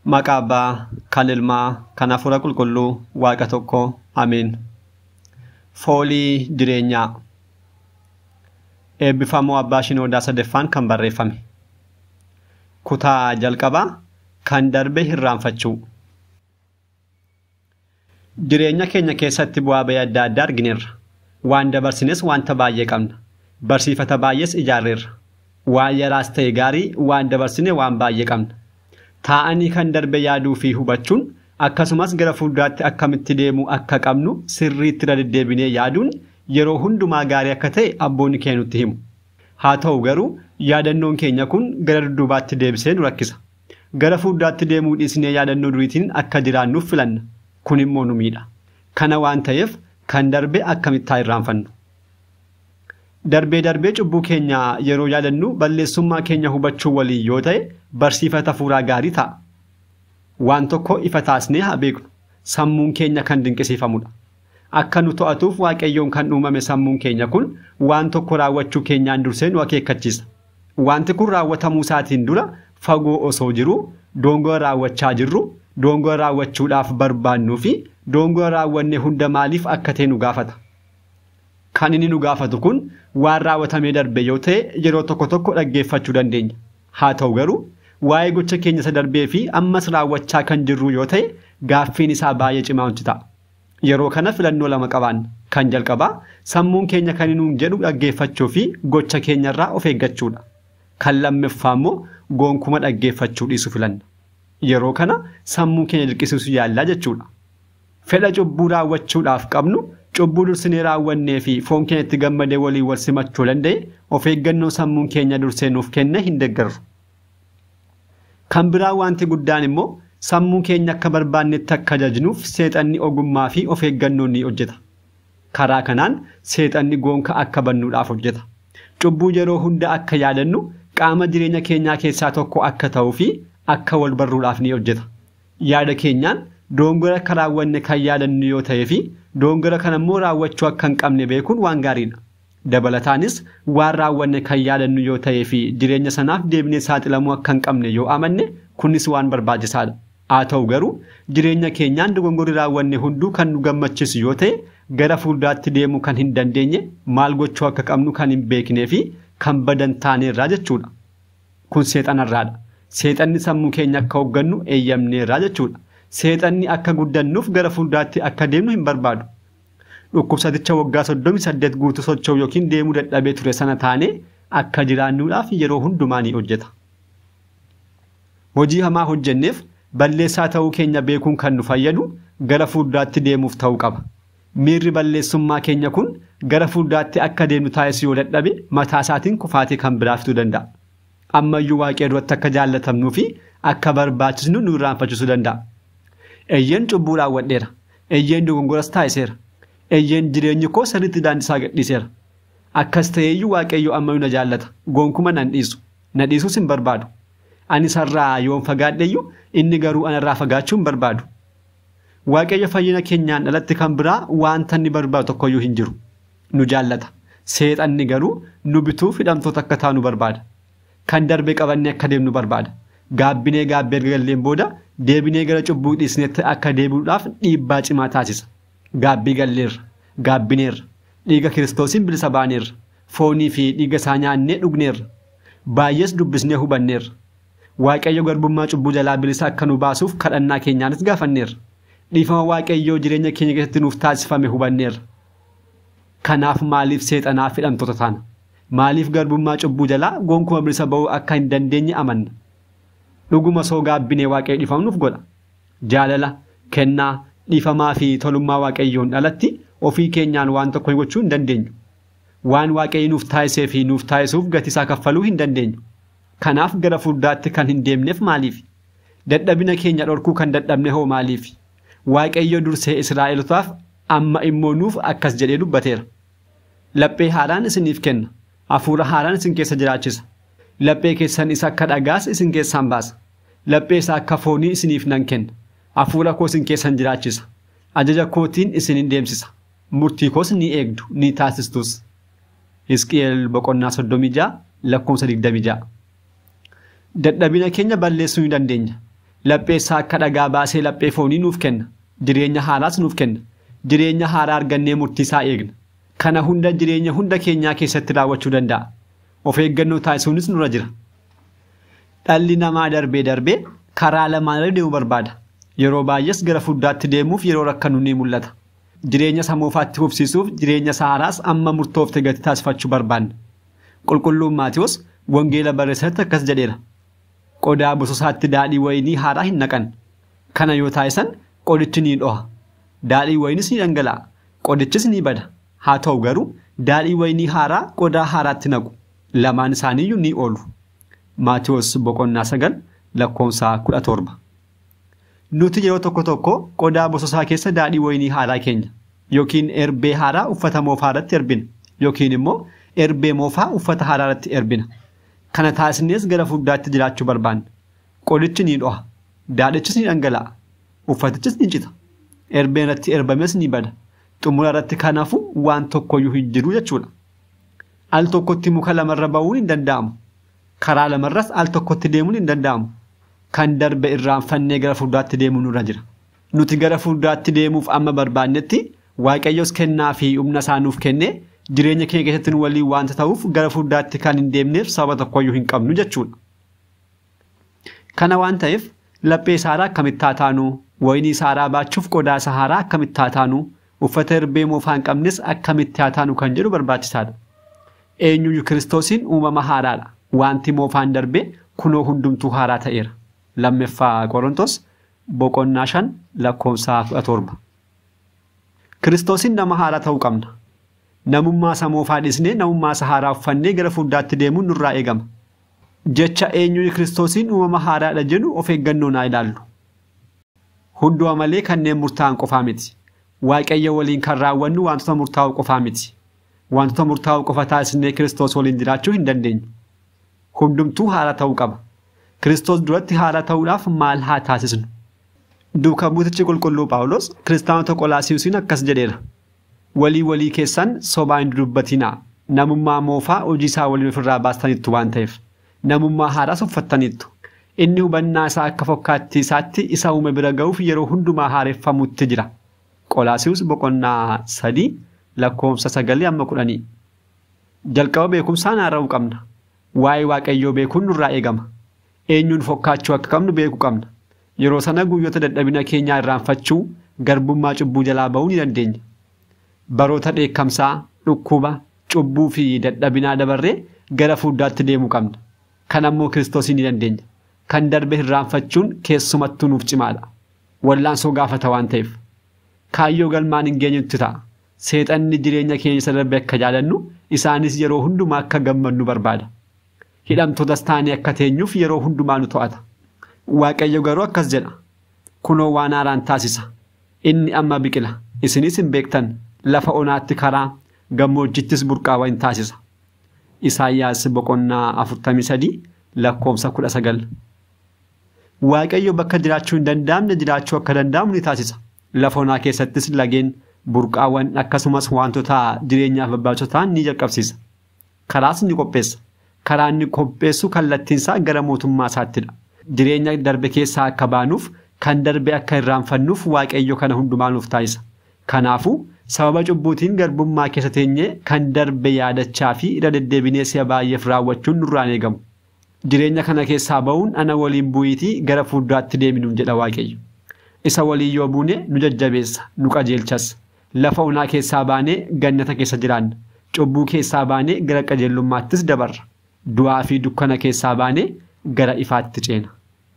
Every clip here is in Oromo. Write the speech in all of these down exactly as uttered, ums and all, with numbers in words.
Maqaa Abbaa, kan Ilmaa, kan Hafuura Qulqulluu, Waaqa tokko. Ameen. Foolii jireenyaa. Eebbifamoo Abbaa Shinoodaa Sadaffaan kan barreeffame. Kutaa jalqabaa kan Darbe Hirraanfachuu. Jireenya keenya keessatti bu'aa bayii adda addaa argineerra. Waan dabarsines wanta baay'ee qabna. Barsiifata baay'ees ijaarreerra. Waan yaraas ta'e gaarii waan dabarsine waan baay'ee qabna. Taa'anii kan darbe yaaduu fi hubachuun akkasumas gara fuulduraatti akkamitti deemuu akka qabnu sirriitti deddeebinee yaaduun yeroo hundumaa gaarii akka ta'e abboonni keenya nutti himu. Haa ta'u garuu yaadannoon keenya kun gara dudduubaatti deebisee nu rakkisa. Gara fuulduraatti deemuu dhiisnee yaadannoo duriitiin akka jiraannuuf filanna. Kun immoo nu miidha. Kana waan ta'eef kan darbe akkamitti irraanfannu. Darbee darbee cubbuu keenya yeroo yaadannu balleessummaa keenya hubachuu waliin yoo ta'e barsiifata fuuraa gaarii ta'a. Waan tokko ifa taasnee haa beeknu. Sammuun keenya kan dinqisiifamudha. Akka nu to'atuuf Waaqayyoon kan uumame sammuun keenya kun waan tokko raawwachuu keenyaan dursee nu akeekkachiisa. Wanti kun raawwatamuu isaatiin dura fagoo osoo jiruu doongora raawwachaa jirru doongora raawwachuudhaaf barbaannuu fi doongora raawwanne hunda maaliif akka ta'e nu gaafata. Kan inni nu gaafatu kun waan raawwatamee darbe yoo ta'e yeroo tokko tokko dhaggeeffachuu dandeenya. Haa ta'u garuu waa'ee gocha keenya isa darbee fi ammas raawwachaa kan jirru yoo ta'e gaaffiin isaa baay'ee cimaa ta'a. Yeroo kana filannoo lama qabaanna. Kan jalqabaa sammuun keenya kan inni nuun jedhu dhaggeeffachuu fi gocha keenyarraa of eeggachuudha. Kan lammaffaa immoo goonkuma dhaggeeffachuu dhiisuu filanna. Yeroo kana sammuu keenya dirqisiisuu yaallaa jechuudha. Fedha cubbuu raawwachuudhaaf qabnu cubbuu dursinee raawwannee fi foon keenyatti gammadee waliin wal simachuu danda'e of eeggannoo sammuun keenya dursee nuuf kenne hin deeggaru. Kan biraa wanti guddaan immoo sammuun keenya akka barbaannetti akka ajajnuuf seexanni ogummaa fi of eeggannoo ni hojjeta. Karaa kanaan seexanni goonka akka bannuudhaaf hojjeta. Cubbuu yeroo hunda akka yaadannu qaama jireenya keenyaa keessaa tokko akka ta'uu fi akka wal barruudhaaf ni hojjeta. Yaada keenyaan doongora akka raawwanne kan yaadannu yoo ta'ee fi doongora kana immoo raawwachuu akka hin qabne beekuun waan gaariidha. Dabalataanis waan raawwanne kan yaadannu yoo ta'ee fi jireenya sanaaf deebinee saaxilamuu akka hin qabne yoo amanne kunis waan barbaachisaadha. Haa ta'u garuu jireenya keenyaan dogongorri raawwanne hunduu kan nu gammachiisu yoo ta'e gara fuulduraatti deemuu kan hin dandeenye maal gochuu akka qabnu kan hin beeknee fi kan badan taaneerraa jechuudha. Kun seexanarraadha. Seexanni sammuu keenya akka hooggannu eeyyamneerraa jechuudha. Seexanni akka guddannuuf gara fuulduraatti akka deemnu hin barbaadu. Dhukkubsaticha waggaa soddomii saddeet guutuu socho'u yookiin deemuu dadhabee ture sana taanee akka jiraannuudhaaf yeroo hundumaa ni hojjeta. Hojii hamaa hojjenneef balleessaa ta'uu keenya beekuun kan nu fayyadu gara fuulduraatti deemuuf ta'uu qaba. Miirri balleessummaa keenya kun gara fuulduraatti akka deemnu taasisuu yoo dadhabe mataa isaatiin kufaatii kan biraa fiduu danda'a. Ammayyuu Waaqayyo duratti akka jaallatamnuu fi akka barbaachisnu nu irraanfachiisuu danda'a. Eeyyeen cubbuu raawwadheera. Eeyyeen dogongoras taasiseera. Eeyyeen jireenyi koo sirriitti daandisaa gadhiiseera. Akkas ta'eeyyuu Waaqayyo ammayyuu na jaallata. Goonkuma nan dhiisu. Na dhiisuus hin barbaadu. Ani sarraa yoon fagaadheyyuu inni garuu anarraa fagaachuu hin barbaadu. Waaqayyo fayyina keenyaan alatti kan biraa wanta inni barbaadu tokkoyyuu hin jiru. Nu jaallata. Seexanni garuu nu bituuf hidhamtoota akka taanu barbaada. Kan darbe qabannee akka deemnu barbaada. Gaabbinee gaabbee erga galleen booda deebinee gara cubbuu dhiisneetti akka deebi'uudhaaf dhiibbaa cimaa taasisa. Gaabbii galleerra. Gaabbineerra. Dhiiga Kiristoosiin bilisa baaneerra. Foonii fi dhiiga isaa nyaannee dhugneerra. Baay'ees dubbisnee hubanneerra. Waaqayyo garbummaa cubbuu jalaa bilisa akka nu baasuuf kadhannaa keenyaanis gaafanneerra. Dhiifama Waaqayyoo jireenya keenya keessatti nuuf taasifame hubanneerra. Kanaaf maaliif seexanaaf hidhamtoota taana? Maaliif garbummaa cubbuu jalaa goonkuma bilisa ba'uu akka hin dandeenye amanna? Dhuguma soo gaabbinee Waaqayyo dhiifamnuuf godha. Jaalala, kennaa, dhiifamaa fi tolummaa Waaqayyoon alatti ofii keenyaan waan tokko gochuu hin dandeenyu. Waan Waaqayyo nuuf taasisee fi nuuf taasisuuf gatiisaa kaffaluu hin dandeenyu. Kanaaf gara fuulduraatti kan hin deemneef maaliif? Dadhabina keenya dhorkuu kan dadhabne hoo maaliif? Waaqayyo dursee Israa'elotaaf amma immoo nuuf akkas jedhee dubbateera. Laphee haaraan isiniif kenna. Hafuura haaraan isin keessa jiraachisa. Laphee keessan isa akka dhagaas isin keessaan baasa. Laphee isaa akka foonii isiniif nan kenna. Hafuura koo isin keessan jiraachisa. Ajaja kootiin isin hin deemsisa. Murtii koos ni eegdu, ni taasistus. Hisqi'eel boqonnaa soddomii ja'a lakkoofsa digdamii ja'a. Dadhabina keenya balleessuu ni dandeenya. Laphee isaa akka dhagaa baasee laphee foonii nuuf kenna. Jireenya haaraas nuuf kenna. Jireenya haaraa argannee murtii isaa eegna. Kana hunda jireenya hunda keenyaa keessatti raawwachuu danda'a. Of eeggannoo taasisuunis nurra jira. Dhalli namaa darbee darbee karaa lamaan irra deemuu barbaada. Yeroo baay'ees gara fuuldaatti deemuuf yeroo rakkanu ni mul'ata. Jireenya samoofaatti fufsiisuuf jireenya haaraas amma murtoofte gati taasifachuu barbaanna. Qulqulluun Maatiyos wangeela barreessatti akkas jedheera. Qodaa bososaatti daadhii wayinii haaraa hin naqan. Kana yoo taasisan qodichi ni dhoha. Daadhii wayinis ni dhangala'a. Qodichis ni bada. Haa ta'u garuu daadhii wayinii haaraa qodaa haaraatti naqu. Lamaan isaaniiyyuu ni oolu. Maatiyos boqonnaa sagal lakkoofsa kudha torba. Nuti yeroo tokko tokko qodaa bososaa keessa daadhii wayinii haaraa keenya yookiin erbee haaraa uffata moofaa irratti erbina yookiin immoo erbee moofaa uffata haaraa irratti erbina. Kana taasisnees gara fuuldaatti jiraachuu barbaanna. Qodichi ni dhoha. Daadhichis ni dhangala'a. Uffatichis ni cita. Erbeen irratti erbames ni bada. Xumura irratti kanaafuu waan tokkoyyuu hin jiru jechuudha. Al tokkotti muka lamarra ba'uun hin danda'amu. Karaa lamarras al tokkotti deemuun hin danda'amu. Kan darbe irraanfannee gara fuuldaatti deemuu nurra jira. Nuti gara fuuldaatti deemuuf amma barbaannetti Waaqayyos kennaa fi humna isaa nuuf kennee jireenya keenya keessatti nu waliin waanta ta'uuf gara fuuldaatti kan hin deemneef sababa tokkoyyuu hin qabnu jechuudha. Kana waan ta'eef laphee isaa akkamitti haa taanu, wayinii isaa baachuuf qodaa isaa akkamitti haa taanu, uffata erbee moofaa hin qabnes akkamitti haa taanu kan jedhu barbaachisaadha. Eenyuyyuu Kiristoosiin uumama haaraadha. Wanti moofaan darbe kunoo hundumtuu haaraa ta'eera. Lammaffaa Qorontos boqonnaa shan lakkoofsa kudha torba. Kiristoosiin nama haaraa ta'uu qabna. Namummaa isa moofaa dhisnee namummaa isa haaraa uffannee gara fuuldaatti deemuun nurraa eegama. Jecha eenyuun Kiristoosiin uumama haaraadha jedhu of eeggannoon haa ilaallu. Hunduma malee kanneen murtaa'an qofaa miti. Waaqayyo waliin kan raawwannu wantoota murtaa'oo qofaa miti. Wantoota murtaa'oo qofa taasisnee Kiristoos waliin jiraachuu hin dandeenyu. Hundumtuu haaraa ta'uu qaba. Kiristoos duratti haaraa ta'uudhaaf maal haa taasisnu? Duuka buutichi qulqulluu Phaawulos kiristaanota Qolaasiyuusiin akkas jedheera. Walii walii keessan sobaa hin dubbatinaa. Namummaa moofaa hojii isaa waliin ofirraa baastaniittu waan ta'eef. Namummaa haaraas uffattaniittu. Inni hubannaa isaa akka fakkaattii isaatti isa uume bira ga'uuf yeroo hundumaa haareffamutti jira. Qolaasiyuus boqonnaa sadii lakkoofsa sagalii amma kudhanii. Jalqaba beekumsaan haara'uu qabna. Waa'ee Waaqayyoo beekuun nurraa eegama. Eenyuun fakkaachuu akka qabnu beekuu qabna. Yeroo sana guyyoota dadhabina keenyaa irraanfachuu garbummaa cubbuu jalaa ba'uu ni dandeenya. Baroota dheekkamsaa, dhukkuba, cubbuu fi dadhabinaa dabarree gara fuuldaatti deemuu qabna. Kan ammoo Kiristoosii ni dandeenya. Kan darbe irraanfachuun keessumattuu nuuf cimaadha. Wallaansoo gaafata waan ta'eef. Kaayyoo galmaan hin geenyutti ta'a. Seexanni jireenya keenya isa darbe akka jaalannu isaanis yeroo hundumaa akka gammannu barbaada. Hidhamtootas taanee akka teenyuuf yeroo hundumaa nu to'ata. Waaqayyo garuu akkas jedha. Kunoo waan haaraan taasisa. Inni amma biqila. Isinis hin beektan. Lafa onaatti karaa gammoojjittis burqaawaa hin taasisa. Isaayyaas boqonnaa afurtamii sadii lakkoofsa kudha sagal. Waaqayyo bakka jiraachuu hin danda'amne jiraachuu akka danda'amu ni taasisa. Lafa onaa keessattis lageen burqaawwan akkasumas wantoota jireenyaaf barbaachisoo ta'an ni jalqabsiisa. Karaas ni qopheessa. Karaa inni qopheessu kallattiinsaa gara mootummaa isaattidha. Jireenya darbe keessaa akka baanuuf kan darbe akka irraanfannuuf Waaqayyo kana hundumaa nuuf taasisa. Kanaafuu sababa cubbuutiin garbummaa keessa teenyee kan darbe yaadachaa fi irra deddeebinee si'a baay'eef raawwachuun nurraan eegamu. Jireenya kana keessaa ba'uun ana waliin bu'iitii gara fuulduraatti deeminuun jedha Waaqayyo. Isa waliin yoo buune nu jajjabeessa, nu qajeelchas. Lafa onaa keessaa baanee gannata keessa jiraanna. Cubbuu keessaa baanee gara qajeellummaattis dabarra. Du'aa fi dukkana keessaa baanee gara ifaatti ceena.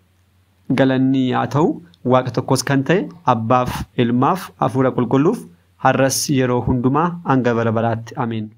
Galanni haa ta'u Waaqa tokkos kan ta'e Abbaaf, Ilmaaf, Hafuura Qulqulluuf har'as yeroo hundumaa hanga bara baraatti. Ameen.